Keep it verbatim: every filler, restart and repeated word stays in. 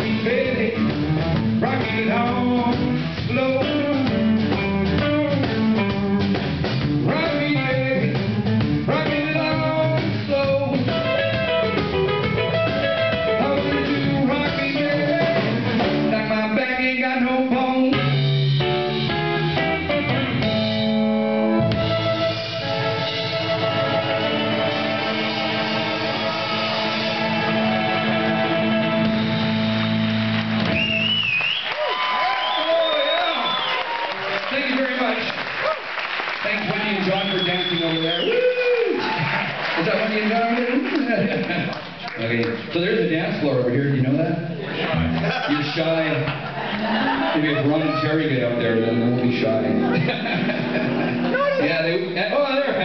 me, baby, rock it on slow. Rock me, baby, rock it on slow. How did you rock me, baby? Like my back ain't got no bone. Thank you very much. Thanks, Wendy and John, for dancing over there. Woo! Is that Wendy and John over there? Okay, so there's a dance floor over here. Do you know that? You're shy. Maybe if Ron and Terry get up there, then they won't be shy. Yeah, they. Oh, there.